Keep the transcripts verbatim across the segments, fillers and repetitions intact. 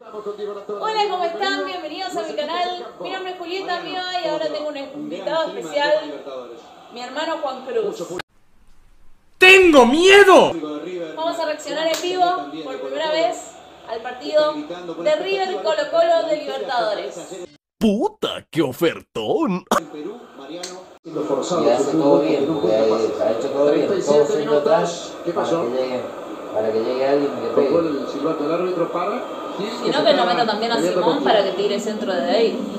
Hola, ¿cómo están? Bienvenidos a mi canal. Mi nombre es Julieta Miva y ahora tengo un invitado especial, mi hermano Juan Cruz. ¡Tengo miedo! Vamos a reaccionar en vivo por primera vez al partido de River Colo Colo de Libertadores. ¡Puta, qué ofertón! Y hace todo bien, porque ha hecho todo bien, todo centro atrás para que llegue, para que llegue alguien y le pegue. Si no, que no meta también a Simón para que tire centro de ahí.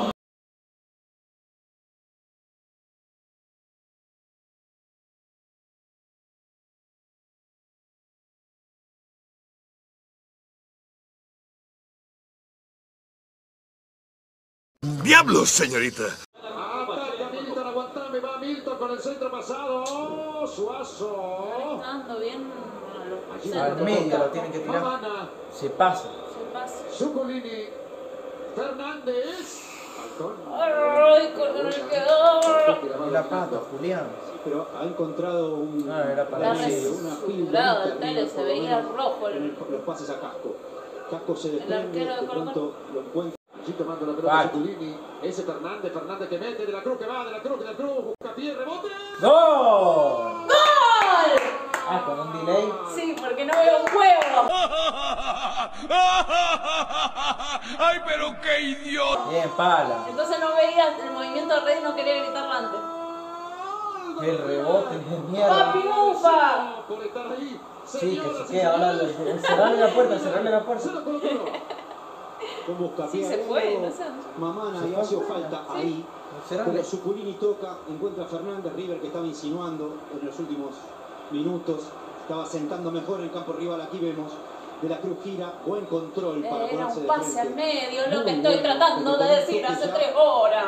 ¡Diablos, señorita! Ataca Milton, aguantame, va Milton con el centro pasado. Oh, Suazo. Está dando bien a los Al centros. medio lo tienen que tirar. Mamana, Se pasa. Se pasa. Zuculini, Fernández. Falcón. ¡Ay, con el quedó! Y la pata, Julián. Pero ha encontrado un, No, era para Está decir. una reestructurado el tele, se veía rojo el... los pases a Casco. Casco se desprende, arquero de de Colo-Colo. pronto lo encuentra. Allí tomando la pelota Vale. Zuculini. Ese Fernández, Fernández que mete, de la Cruz que va, de la Cruz, de la Cruz, busca pie, rebote. ¡Gol! ¡Gol! Ah, con un delay. Sí, porque no veo un huevo. ¡Ay, pero qué idiota! Bien, pala. Entonces no veía el movimiento de red y no quería gritarlo antes. El rebote de mierda. ¡Papi Ufa! Por estar ahí. Sí, que se queda. Ahora cerrarle la puerta, cerrarle la puerta. Con Buscapié Sí, se fue, no sé. Mamana y hace falta ahí. Cerrarle. Pero Zuculini toca, encuentra a Fernández, River que estaba insinuando en los últimos minutos. Estaba sentando mejor en el campo rival, aquí vemos. De la Cruz gira, buen control para Era ponerse un de pase al frente. medio, lo Muy que estoy bueno, tratando porque de con decir esto hace ya tres horas.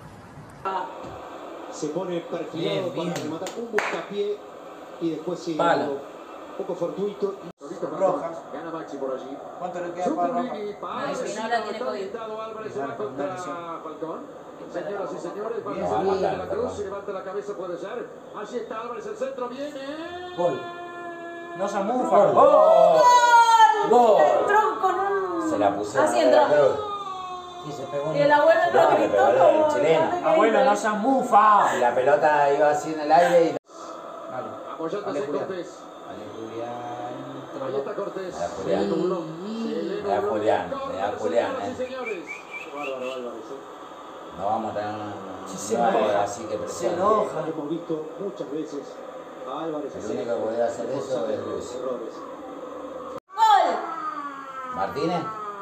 Se pone perfilado Bien, para bien. rematar un buscapié y después sigue Pala. algo poco fortuito. Roja. Gana Maxi por allí. ¿Cuánto le queda para Roja? Zuculini, para Ay, ese bien, ahora sí, tiene está COVID. habilitado Álvarez, se Claro, va con contra una lesión. Falcón. Señoras y señores, va Bien, a bien, de la Cruz, perdón. si levanta la cabeza puede ser. Allí está Álvarez, el centro viene. Gol. No se amufa. ¡Gol! ¡Gol! Entró con un... Se la pusieron Así a entró. la Cruz. Y se pegó Y el abuelo No, no le gritó pegó el como... chileno. Abuelo, no se amufa. Y la pelota iba así en el aire y... Vale. Apoyándose Vale, Julián. Cortés. Vale, Julián. Ahí está Cortés. Ahí está Se Julián. le nubló. Se le Le da nubló. Julián, Corner, le da Julián, señoras y eh. señores. Bárbaro, Álvarez. eh. No vamos a tener una... Sí, se una enoja. así que Se presione. enoja. Hemos visto muchas veces a Álvarez El hacer único que podía hacer eso es Luis. errores. ¡Gol! ¿Martínez?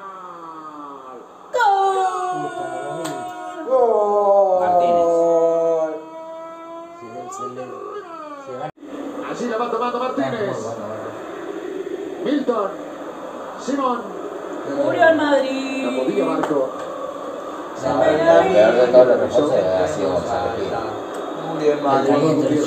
Martínez. Allí la va tomando Martínez. Bueno, Milton. Simón. Murió el La Madrid. movía Marco. No, el peor de todos los refuerzos ha sido Gonzalo Pira. Murió el Madrid.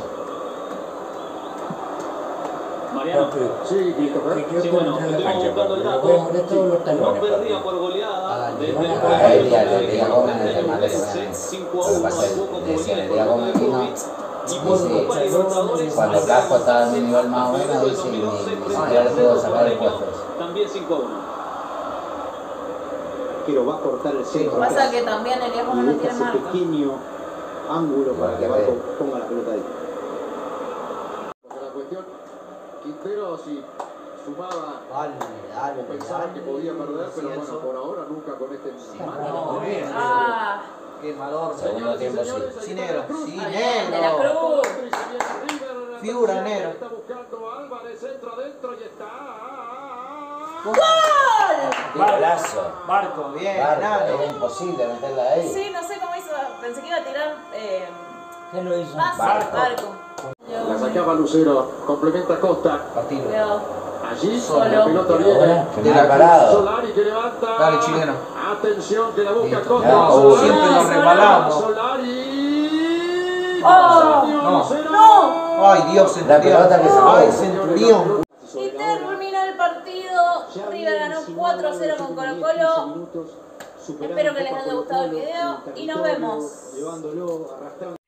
Mariano, Sí, Christopher. sí, bueno, estuvimos buscando el dato, no perdía por goleada desde el A él y a Díaz Gómez desde el Madrid, cinco a Lo que uno pasa es al Boca que como decían, viene el Díaz con Gómez vino y por Copa Libertadores cuando Casco estaba en un nivel más o menos, dice, ni, ni siquiera le pudo sacar el puesto. también cinco a uno. Pero va a cortar el centro. Pasa que también el Diego y no deja tiene ese marca. pequeño ángulo para que Igual que abajo ponga la pelota ahí. La cuestión, Quintero si sumaba Dale, dale, o pensaba que podía perder, pero bueno, por ahora nunca con este No, bien. Ah, Qué malor. Segundo tiempo sí. Sí, negro. Sí, está bien, de la negro. Cruz. Figura, negro. Está buscando Álvarez, centro adentro y está. ¡Qué golazo! Barco, bien, Barco, nano. era imposible meterla ahí. Sí, no sé cómo hizo. Pensé que iba a tirar... Eh, ¿Quién lo hizo? pase, Barco. barco. La sacaba Lucero, complementa Costa. Partido. Cuidado. Allí Solo. la pelota viene. Ahora, que De me la ha parado. Solari que levanta. Dale, chileno. Atención que la busca Listo. Costa. Ya, Solari. Siempre nos resbalamos. Solari. ¡Oh! No. ¡No! Ay, Dios, La pelota que Centurión. sacó. Ay, Centurión. Y termina el partido. River ganó cuatro a cero con Colo Colo. Espero que les haya gustado el video y nos vemos. Llevándolo, arrastrando.